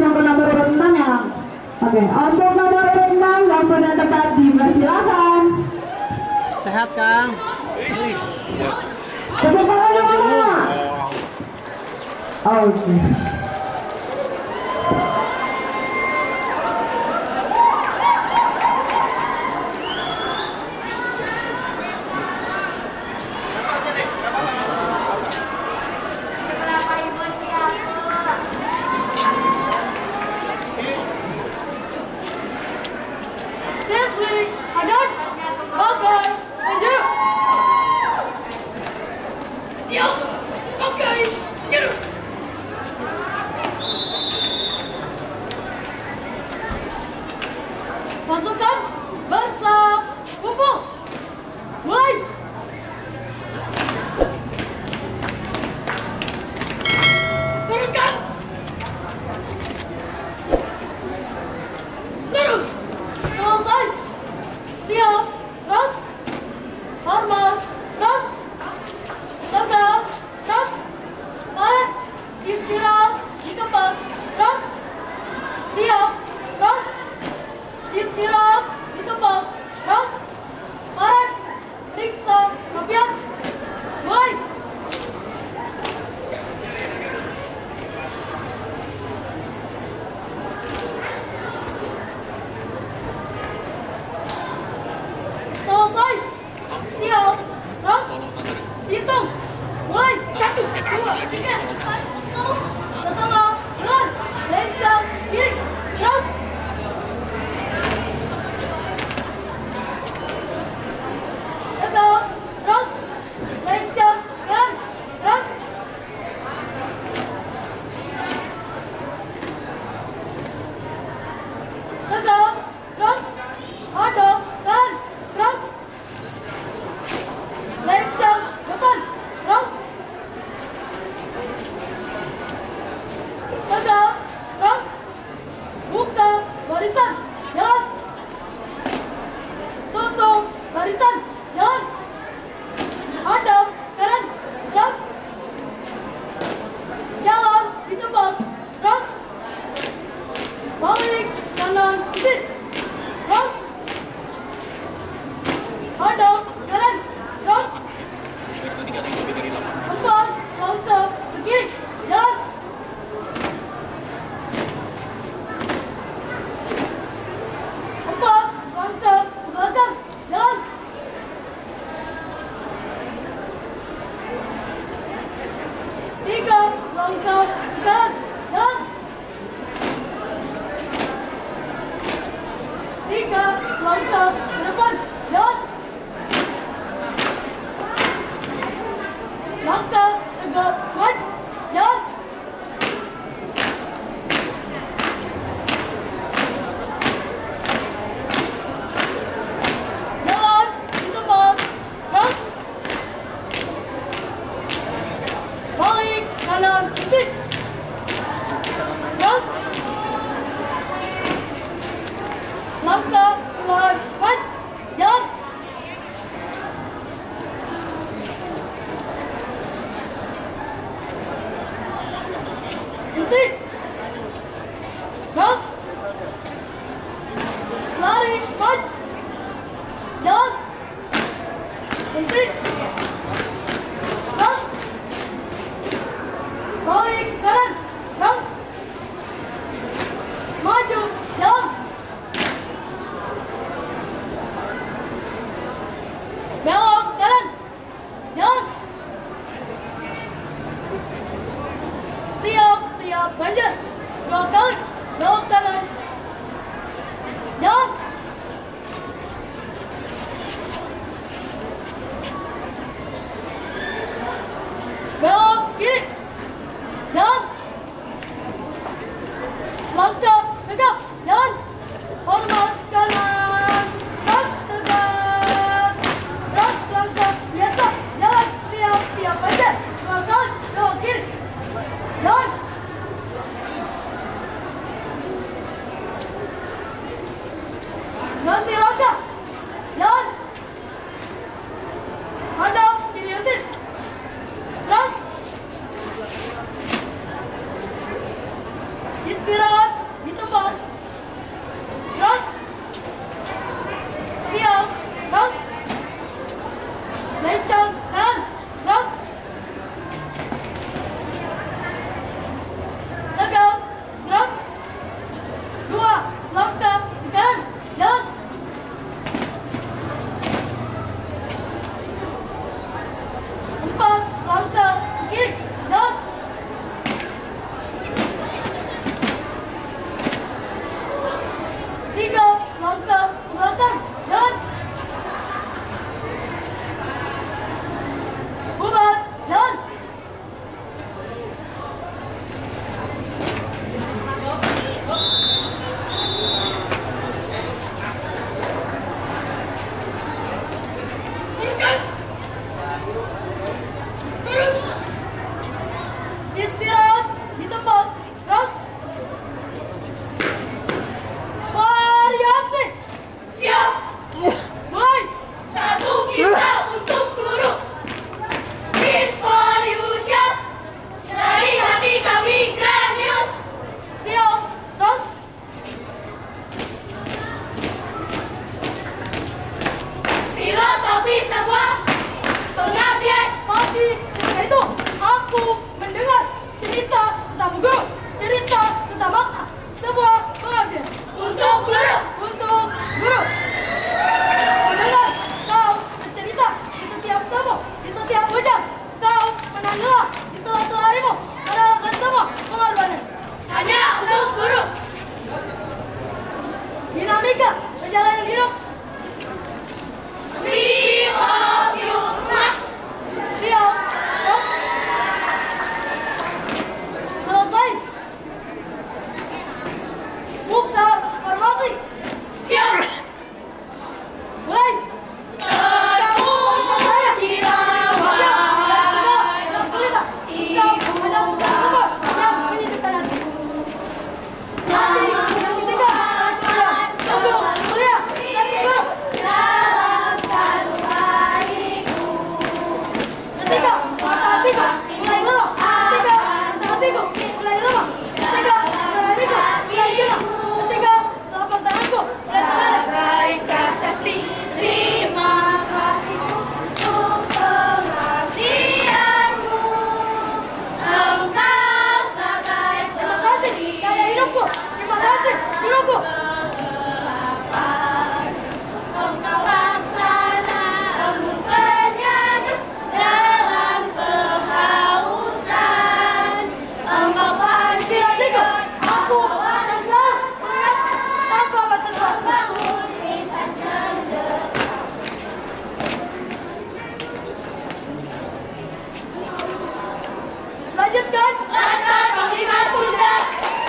untuk nomor urut 6 ya. Oke, untuk nomor urut 6 waktunya tetap dipersilakan. Sehat, Kang. Tepuk tangan mana? Oke. Pasukan bangsa kumpul. Mulai. Teruskan. Lurus. Selesai. Siap. Terus. Hormat. Terus. Tegak. Terus. Tarik. Istirahat di tempat. Terus. Siap. Terus. Istirahat di tempat. Terus. Tarik. Periksa. Rapiat. Mulai. Selesai. Siap. Terus. Hitung. Mulai. 1, 2, 3, 4, 5, setengah. Terus. Lencang. Kiri. Terus. Tegak. Terus. Lencang. Kanan. Terus. Tegak. Terus. Hadap. Kanan. Terus. Lencang. Depan. Terus. Tegak. Terus. Buka barisan. Jalan. Tutup barisan. Jalan. Hadap. Kanan. Terus. Jalan di tempat. Terus. Balik. Kanan. Kiri. Terus. Hadap. Kanan. Terus. Empat langkah ke kiri. Jalan. Empat langkah ke belakang. Jalan. Tiga langkah ke kanan. Jalan. Tiga langkah ke depan. Jalan. Langkah tegak maju. Jalan. Jalan di tempat. Terus. Balik kanan kiri. Terus. Langkah pelan maju. Jalan. Berhenti. Terus. Lari maju. Jalan. Berhenti. Terus. Balik kanan. Terus. Maju. Jalan. Belok kanan. Jalan. Siap banjir. 2 kali. Belok kanan. Jalan. Belok kiri. Jalan. Langkah tegak. Jalan. Hormat kanan. Terus tegak. Terus langkah biasa. Jalan. Siap banjir. 2 kali. Belok kiri. Jalan. Nanti langkah. Jalan. Hadap kiri nanti. Terus. Istirahat Ketika perjalanan hidup. We love you. Siap. Selesai. Bukta formasi. Siap. Mulai. Lanjutkan. Laskar Panglima sudah.